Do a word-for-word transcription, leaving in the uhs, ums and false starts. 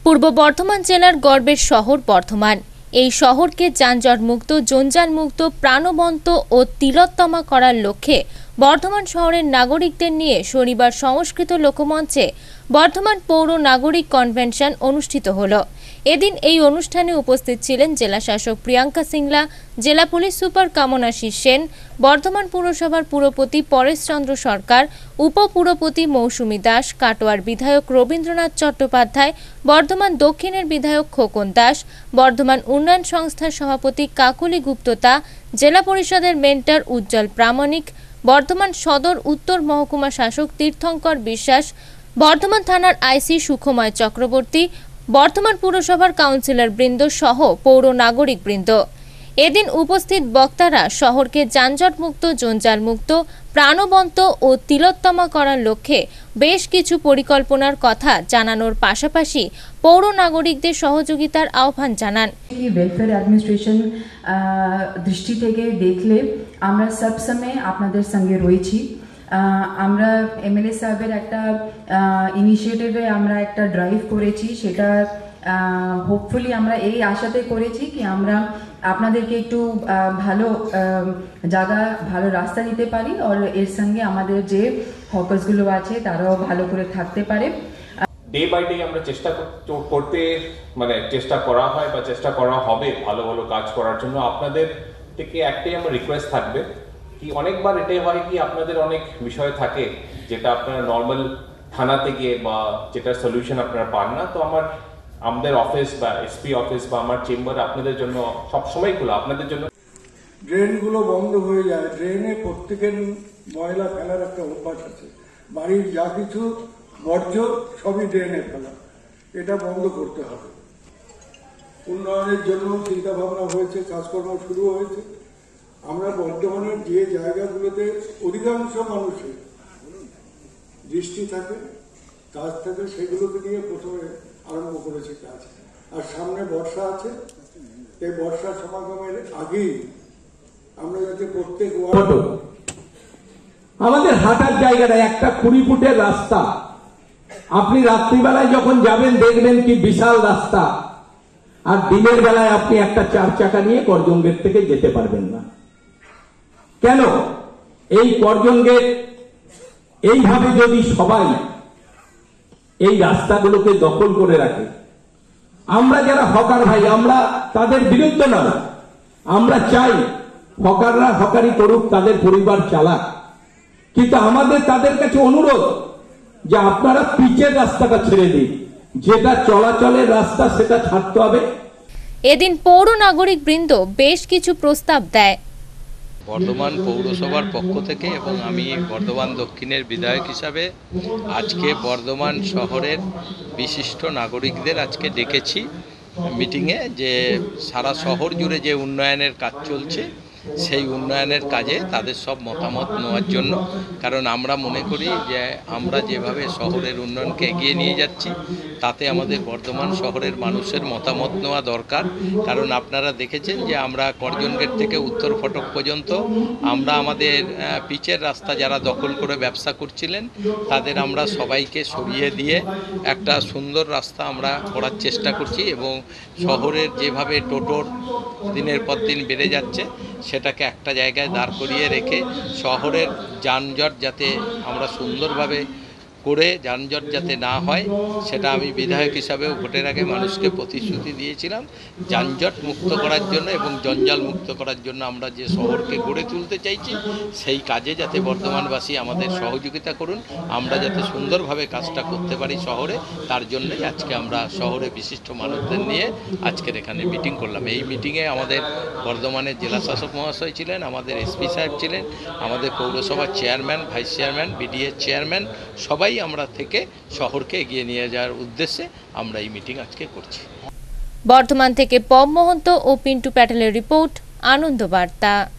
পূর্ব বর্ধমান জেলার গর্বের শহর বর্ধমান। এই শহরকে যানজট মুক্ত, জঞ্জাল মুক্ত, প্রাণবন্ত ও তিলোত্তমা করার লক্ষ্যে বর্ধমান শহরের নাগরিকদের নিয়ে শনিবার সংস্কৃত লোকমঞ্চে বর্ধমান পৌর নাগরিক কনভেনশন অনুষ্ঠিত হলো। এদিন এই অনুষ্ঠানে উপস্থিত ছিলেন জেলা শাসক প্রিয়াঙ্কা সিংলা, জেলা পুলিশ সুপার কামনাশিস সেন, বর্ধমান পুরসভার পুরপতি পরেশ চন্দ্র সরকার, উপপুরপতি মৌসুমী দাস, কাটোয়ার বিধায়ক রবীন্দ্রনাথ চট্টোপাধ্যায়, বর্ধমান দক্ষিণের বিধায়ক খোকন দাস, বর্ধমান উন্নয়ন সংস্থার সভাপতি কাকলি গুপ্ততা, জেলা পরিষদের মেন্টর উজ্জ্বল প্রামাণিক, বর্ধমান সদর উত্তর মহকুমা শাসক তীর্থঙ্কর বিশ্বাস, বর্ধমান থানার আইসি সুখময় চক্রবর্তী, বর্ধমান পুরসভার কাউন্সিলর বৃন্দ সহ পৌর নাগরিক বৃন্দ। এদিন উপস্থিত বক্তারা শহরকে যানজট মুক্ত, জঞ্জাল মুক্ত, প্রাণবন্ত ও তিলোত্তমা করার লক্ষ্যে বেশ কিছু পরিকল্পনার কথা জানানোর পাশাপাশি পৌর নাগরিকদের সহযোগিতার আহ্বান জানান। ওয়েলফেয়ার অ্যাডমিনিস্ট্রেশন দৃষ্টি থেকে দেখলে আমরা সব সময় আপনাদের সঙ্গে রয়েছি। আমরা এমএলএ সাহেবের একটা ইনিশিয়েটিভে আমরা একটা ড্রাইভ করেছি, সেটা হোপফুলি আমরা এই আশাতে করেছি কি আমরা আপনাদেরকে একটু ভালো জায়গা, ভালো রাস্তা দিতে পারি, আর এর সঙ্গে আমাদের যে হকার্সগুলো আছে তারাও ভালো করে থাকতে পারে। ডে বাই ডে আমরা চেষ্টা করতে মানে চেষ্টা করা হয় বা চেষ্টা করা হবে ভালো ভালো কাজ করার জন্য। আপনাদের থেকে একটাই আমার রিকোয়েস্ট থাকবে কি, অনেকবার এটাই হয় কি আপনাদের অনেক বিষয় থাকে যেটা আপনারা নর্মাল থানাতে গিয়ে বা যেটার সলিউশন আপনারা পান না। তো আমার আমাদের অফিস বা এসপি অফিস বা আমার চেম্বার আপনাদের জন্য সবসময় খোলা, আপনাদের জন্য। ড্রেনগুলো বন্ধ হয়ে যায়, ড্রেনে প্রত্যেকের ময়লা ফেলার একটা অভ্যাস আছে, বাড়ির যা কিছু বর্জ্য সবই ড্রেনে ফেলা, এটা বন্ধ করতে হবে। উন্নয়নের জন্য চিন্তা ভাবনা হয়েছে, কাজকর্ম শুরু হয়েছে। আমরা বর্তমানের যে জায়গাগুলোতে অধিকাংশ মানুষের দৃষ্টি থাকে, কাজ থাকে, সেগুলোকে নিয়ে প্রথমে আরম্ভ করেছে কাজ। আর সামনে বর্ষা আছে, এই বর্ষা সমাগমের আগেই আমরা যাতে প্রত্যেক ওয়ার্ড আমাদের হাঁটার জায়গাটা একটা কুড়ি ফুটের রাস্তা, আপনি রাত্রিবেলায় যখন যাবেন দেখবেন কি বিশাল রাস্তা, আর দিনের বেলায় আপনি একটা চার চাকা নিয়ে করজন গেট থেকে যেতে পারবেন না। কেন? এই করজন গেট এইভাবে যদি সবাই এই রাস্তাগুলোকে দখল করে রাখে, আমরা যারা হকার ভাই আমরা তাদের বিরুদ্ধে নয়, আমরা চাই হকাররা হকারি করুক, তাদের পরিবার চালাক, কিন্তু আমাদের তাদের কাছে অনুরোধ যে আপনারা পিচের রাস্তাটা ছেড়ে দিন, যেটা চলাচলের রাস্তা সেটা ছাড়তে হবে। এদিন পৌর নাগরিক বৃন্দ বেশ কিছু প্রস্তাব দেয়। বর্ধমান পৌরসভার পক্ষ থেকে এবং আমি বর্ধমান দক্ষিণের বিধায়ক হিসাবে আজকে বর্ধমান শহরের বিশিষ্ট নাগরিকদের আজকে ডেকেছি মিটিংয়ে, যে সারা শহর জুড়ে যে উন্নয়নের কাজ চলছে সেই উন্নয়নের কাজে তাদের সব মতামত নেওয়ার জন্য। কারণ আমরা মনে করি যে আমরা যেভাবে শহরের উন্নয়নকে এগিয়ে নিয়ে যাচ্ছি তাতে আমাদের বর্ধমান শহরের মানুষের মতামত নেওয়া দরকার। কারণ আপনারা দেখেছেন যে আমরা করজন গেট থেকে উত্তর ফটক পর্যন্ত আমরা আমাদের পিচের রাস্তা যারা দখল করে ব্যবসা করছিলেন তাদের আমরা সবাইকে সরিয়ে দিয়ে একটা সুন্দর রাস্তা আমরা করার চেষ্টা করছি, এবং শহরের যেভাবে টোটোর দিনের পর দিন বেড়ে যাচ্ছে সেটাকে একটা জায়গায় দাঁড় করিয়ে রেখে শহরের যানজট যাতে আমরা সুন্দরভাবে করে যানজট যাতে না হয় সেটা আমি বিধায়ক হিসাবেও ভোটের আগে মানুষকে প্রতিশ্রুতি দিয়েছিলাম। যানজট মুক্ত করার জন্য এবং জঞ্জাল মুক্ত করার জন্য আমরা যে শহরকে গড়ে তুলতে চাইছি সেই কাজে যাতে বর্ধমানবাসী আমাদের সহযোগিতা করুন, আমরা যাতে সুন্দরভাবে কাজটা করতে পারি শহরে, তার জন্যই আজকে আমরা শহরে বিশিষ্ট মানুষদের নিয়ে আজকের এখানে মিটিং করলাম। এই মিটিংয়ে আমাদের বর্ধমানের জেলা শাসক মহাশয় ছিলেন, আমাদের এসপি সাহেব ছিলেন, আমাদের পৌরসভার chairman, vice chairman, BDA chairman, সবাই আমরা থেকে শহরকে এগিয়ে নিয়ে যাওয়ার উদ্দেশ্যে আমরা এই মিটিং আজকে করছি। বর্ধমান থেকে পম মহন্ত ও পিন্টু প্যাটেলের রিপোর্ট, আনন্দ বার্তা।